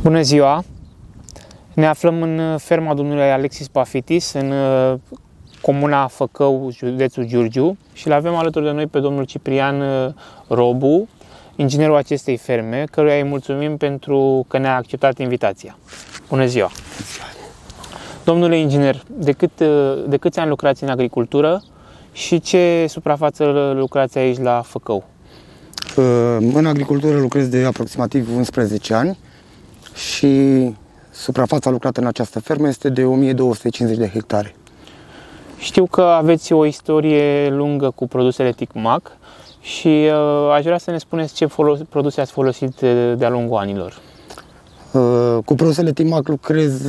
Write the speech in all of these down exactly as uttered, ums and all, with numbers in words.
Bună ziua! Ne aflăm în ferma domnului Alexis Pafitis, în comuna Făcău, județul Giurgiu, și îl avem alături de noi pe domnul Ciprian Robu, inginerul acestei ferme, căruia îi mulțumim pentru că ne-a acceptat invitația. Bună ziua! Domnule inginer, de, cât, de câți ani lucrați în agricultură și ce suprafață lucrați aici la Făcău? În agricultură lucrez de aproximativ unsprezece ani și suprafața lucrată în această fermă este de o mie două sute cincizeci de hectare. Știu că aveți o istorie lungă cu produsele TICMAC și uh, aș vrea să ne spuneți ce produse ați folosit de-a lungul anilor. Uh, cu produsele TICMAC lucrez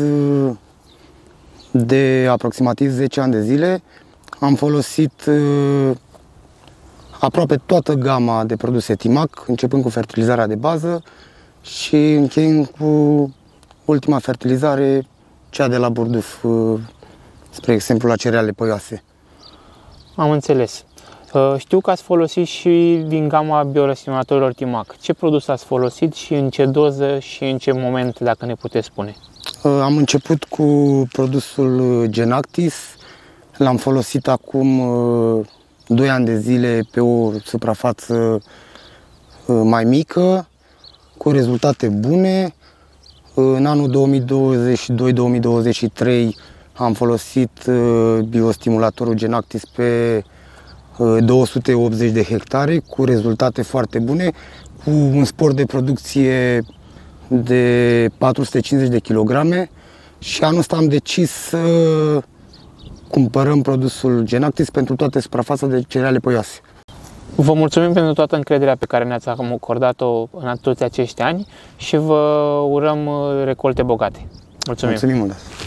de aproximativ zece ani de zile. Am folosit uh, aproape toată gama de produse TICMAC, începând cu fertilizarea de bază și încheind cu ultima fertilizare, cea de la Burduf, spre exemplu la cereale păioase. Am înțeles. Știu că ați folosit și din gama biorăsimulatorilor TICMAC. Ce produs ați folosit și în ce doză și în ce moment, dacă ne puteți spune? Am început cu produsul Genactis. L-am folosit acum doi ani de zile pe o suprafață mai mică, cu rezultate bune. În anul două mii douăzeci și doi două mii douăzeci și trei am folosit biostimulatorul Genactis pe două sute optzeci de hectare, cu rezultate foarte bune, cu un spor de producție de patru sute cincizeci de kilograme, și anul ăsta am decis să cumpărăm produsul Genactis pentru toată suprafața de cereale păioase. Vă mulțumim pentru toată încrederea pe care ne-ați acordat-o în toți acești ani și vă urăm recolte bogate. Mulțumim! Mulțumim mult!